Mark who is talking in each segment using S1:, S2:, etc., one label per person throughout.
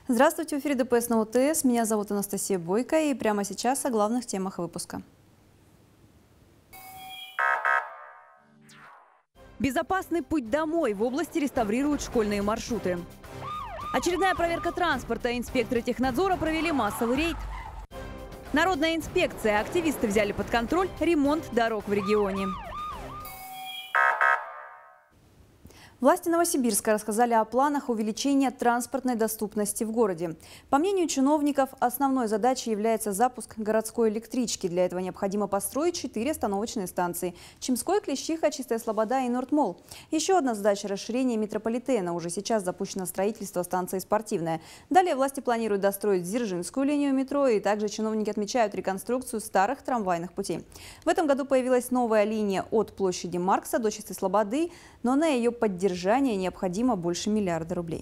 S1: Здравствуйте, в эфире ДПС на ОТС. Меня зовут Анастасия Бойко, и прямо сейчас о главных темах выпуска.
S2: Безопасный путь домой. В области реставрируют школьные маршруты. Очередная проверка транспорта. Инспекторы технадзора провели массовый рейд. Народная инспекция. Активисты взяли под контроль ремонт дорог в регионе.
S1: Власти Новосибирска рассказали о планах увеличения транспортной доступности в городе. По мнению чиновников, основной задачей является запуск городской электрички. Для этого необходимо построить 4 остановочные станции – Чемской, Клещиха, Чистая Слобода и Нортмолл. Еще одна задача – расширение метрополитена. Уже сейчас запущено строительство станции «Спортивная». Далее власти планируют достроить Дзержинскую линию метро, и также чиновники отмечают реконструкцию старых трамвайных путей. В этом году появилась новая линия от площади Маркса до Чистой Слободы, но на ее поддержание необходимо больше миллиарда рублей.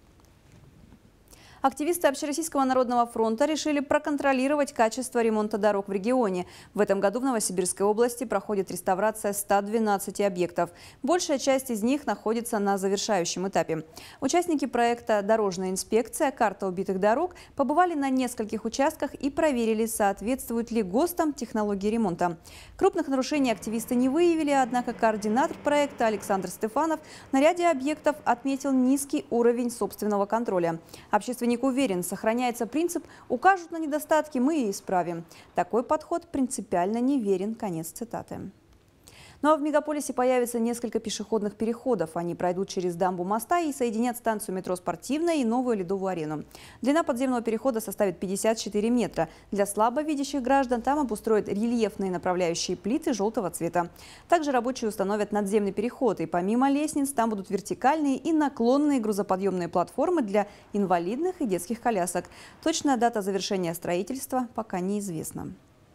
S1: Активисты Общероссийского народного фронта решили проконтролировать качество ремонта дорог в регионе. В этом году в Новосибирской области проходит реставрация 112 объектов. Большая часть из них находится на завершающем этапе. Участники проекта «Дорожная инспекция. Карта убитых дорог» побывали на нескольких участках и проверили, соответствуют ли ГОСТам технологии ремонта. Крупных нарушений активисты не выявили, однако координатор проекта Александр Стефанов на ряде объектов отметил низкий уровень собственного контроля. Общественник уверен, сохраняется принцип «укажут на недостатки, мы и исправим». Такой подход принципиально неверен. Конец цитаты. Ну а в мегаполисе появится несколько пешеходных переходов. Они пройдут через дамбу моста и соединят станцию метро «Спортивная» и новую ледовую арену. Длина подземного перехода составит 54 метра. Для слабовидящих граждан там обустроят рельефные направляющие плиты желтого цвета. Также рабочие установят надземный переход. И помимо лестниц там будут вертикальные и наклонные грузоподъемные платформы для инвалидных и детских колясок. Точная дата завершения строительства пока неизвестна.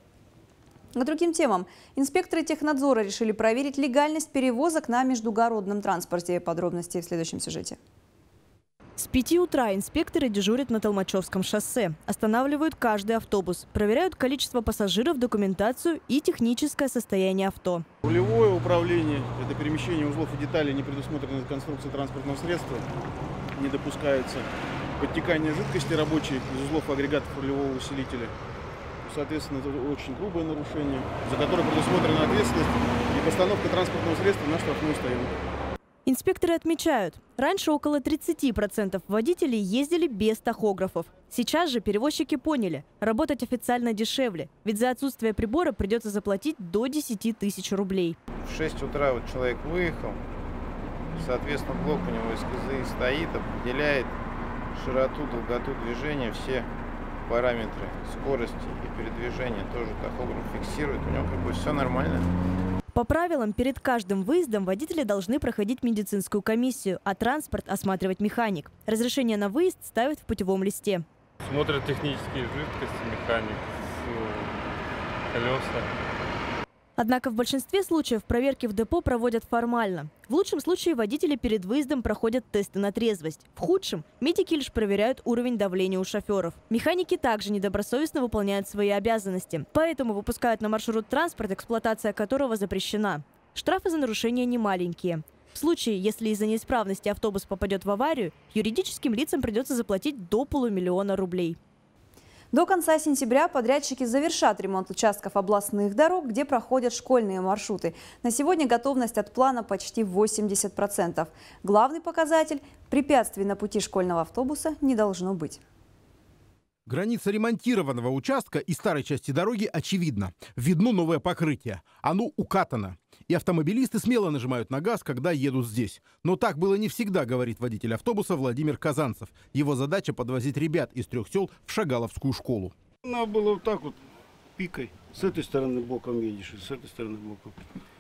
S1: К другим темам. Инспекторы технадзора решили проверить легальность перевозок на междугородном транспорте. Подробности в следующем сюжете.
S3: С 5 утра инспекторы дежурят на Толмачевском шоссе. Останавливают каждый автобус. Проверяют количество пассажиров, документацию и техническое состояние авто.
S4: Рулевое управление – это перемещение узлов и деталей, не предусмотренных конструкцией транспортного средства. Не допускается подтекание жидкости рабочей из узлов и агрегатов рулевого усилителя. Соответственно, это очень грубое нарушение, за которое предусмотрена ответственность и постановка транспортного средства на штрафную стоянку.
S3: Инспекторы отмечают, раньше около 30% водителей ездили без тахографов. Сейчас же перевозчики поняли, работать официально дешевле, ведь за отсутствие прибора придется заплатить до 10 тысяч рублей.
S5: В 6 утра вот человек выехал, соответственно, блок у него из КЗИ стоит, определяет широту, долготу движения, все параметры скорости и передвижения тоже тахограф фиксирует, у него как бы все нормально.
S3: По правилам, перед каждым выездом водители должны проходить медицинскую комиссию, а транспорт осматривать механик. Разрешение на выезд ставят в путевом листе.
S6: Смотрят технические жидкости, механик, колеса.
S3: Однако в большинстве случаев проверки в депо проводят формально. В лучшем случае водители перед выездом проходят тесты на трезвость. В худшем медики лишь проверяют уровень давления у шоферов. Механики также недобросовестно выполняют свои обязанности. Поэтому выпускают на маршрут транспорт, эксплуатация которого запрещена. Штрафы за нарушения немаленькие. В случае, если из-за неисправности автобус попадет в аварию, юридическим лицам придется заплатить до 500 000 рублей.
S1: До конца сентября подрядчики завершат ремонт участков областных дорог, где проходят школьные маршруты. На сегодня готовность от плана почти 80%. Главный показатель – препятствий на пути школьного автобуса не должно быть.
S7: Граница ремонтированного участка и старой части дороги очевидна. Видно новое покрытие. Оно укатано. И автомобилисты смело нажимают на газ, когда едут здесь. Но так было не всегда, говорит водитель автобуса Владимир Казанцев. Его задача – подвозить ребят из 3 сел в Шагаловскую школу.
S4: Надо было вот так вот пикой. С этой стороны боком едешь, и с этой стороны боком.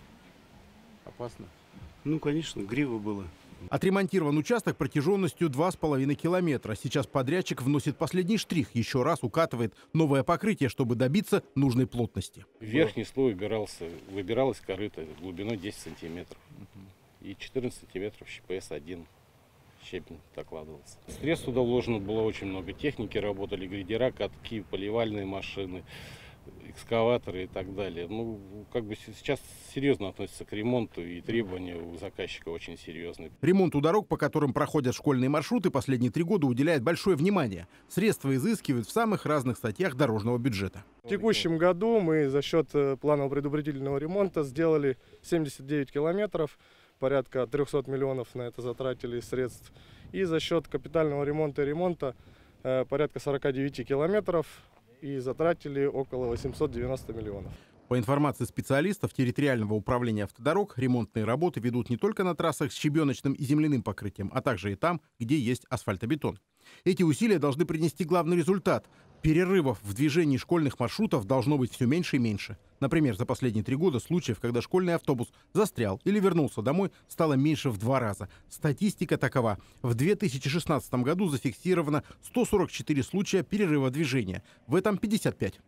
S7: Опасно?
S4: Ну, конечно, грива было.
S7: Отремонтирован участок протяженностью 2,5 километра. Сейчас подрядчик вносит последний штрих. Еще раз укатывает новое покрытие, чтобы добиться нужной плотности.
S8: Верхний слой выбиралась корыто глубиной 10 сантиметров. И 14 сантиметров ЩПС-1 щебень докладывался. Средств туда вложено было очень много техники. Работали грейдера, катки, поливальные машины. экскаваторы и так далее. Ну, как бы сейчас серьезно относятся к ремонту, и требования у заказчика очень серьезные.
S7: Ремонту дорог, по которым проходят школьные маршруты, последние 3 года уделяет большое внимание. Средства изыскивают в самых разных статьях дорожного бюджета.
S9: В текущем году мы за счет планового предупредительного ремонта сделали 79 километров, порядка 300 миллионов на это затратили средств. И за счет капитального ремонта и ремонта порядка 49 километров и затратили около 890 миллионов.
S7: По информации специалистов территориального управления автодорог, ремонтные работы ведут не только на трассах с щебеночным и земляным покрытием, а также и там, где есть асфальтобетон. Эти усилия должны принести главный результат. Перерывов в движении школьных маршрутов должно быть все меньше и меньше. Например, за последние 3 года случаев, когда школьный автобус застрял или вернулся домой, стало меньше в 2 раза. Статистика такова. В 2016 году зафиксировано 144 случая перерыва движения. В этом 55.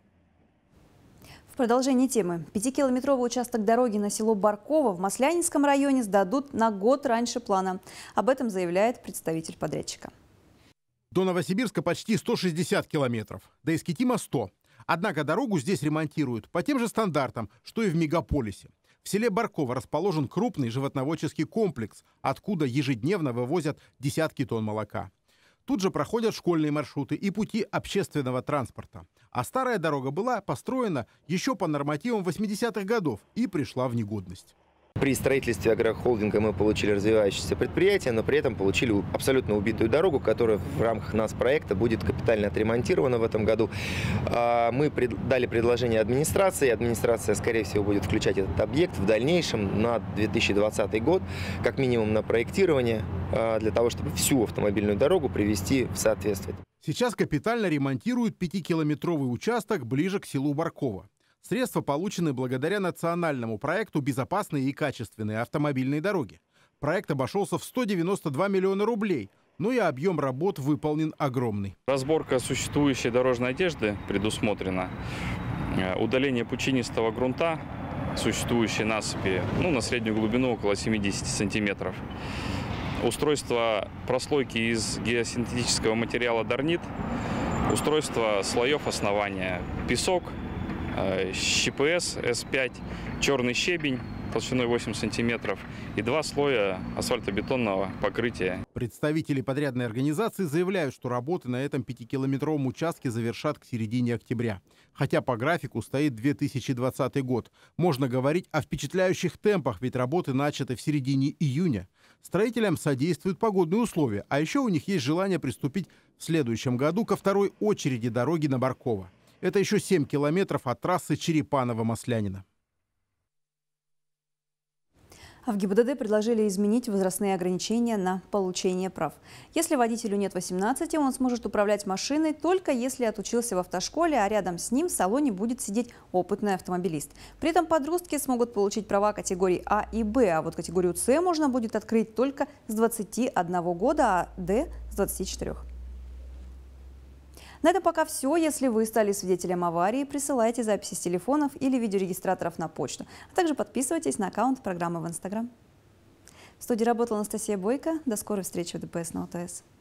S1: В продолжении темы. 5-километровый участок дороги на село Барково в Маслянинском районе сдадут на год раньше плана. Об этом заявляет представитель подрядчика.
S7: До Новосибирска почти 160 километров, до Искитима 100. Однако дорогу здесь ремонтируют по тем же стандартам, что и в мегаполисе. В селе Барково расположен крупный животноводческий комплекс, откуда ежедневно вывозят десятки тонн молока. Тут же проходят школьные маршруты и пути общественного транспорта. А старая дорога была построена еще по нормативам 80-х годов и пришла в негодность.
S10: При строительстве агрохолдинга мы получили развивающееся предприятие, но при этом получили абсолютно убитую дорогу, которая в рамках нас проекта будет капитально отремонтирована в этом году. Мы дали предложение администрации. Администрация, скорее всего, будет включать этот объект в дальнейшем на 2020 год, как минимум на проектирование, для того, чтобы всю автомобильную дорогу привести в соответствие.
S7: Сейчас капитально ремонтируют 5-километровый участок ближе к селу Барково. Средства получены благодаря национальному проекту «Безопасные и качественные автомобильные дороги». Проект обошелся в 192 миллиона рублей, но и объем работ выполнен огромный.
S11: Разборка существующей дорожной одежды предусмотрена. Удаление пучинистого грунта, существующей насыпи, на среднюю глубину около 70 сантиметров. Устройство прослойки из геосинтетического материала дорнит, устройство слоев основания, песок, ЩПС С5, черный щебень толщиной 8 сантиметров и 2 слоя асфальтобетонного покрытия.
S7: Представители подрядной организации заявляют, что работы на этом 5-километровом участке завершат к середине октября. Хотя по графику стоит 2020 год. Можно говорить о впечатляющих темпах, ведь работы начаты в середине июня. Строителям содействуют погодные условия, а еще у них есть желание приступить в следующем году ко второй очереди дороги на Барково. Это еще 7 километров от трассы Черепаново-Маслянина.
S1: А в ГИБДД предложили изменить возрастные ограничения на получение прав. Если водителю нет 18, он сможет управлять машиной только если отучился в автошколе, а рядом с ним в салоне будет сидеть опытный автомобилист. При этом подростки смогут получить права категории А и Б, а вот категорию С можно будет открыть только с 21 года, а Д с 24. На этом пока все. Если вы стали свидетелем аварии, присылайте записи с телефонов или видеорегистраторов на почту. А также подписывайтесь на аккаунт программы в Инстаграм. В студии работала Анастасия Бойко. До скорой встречи в ДПС на ОТС.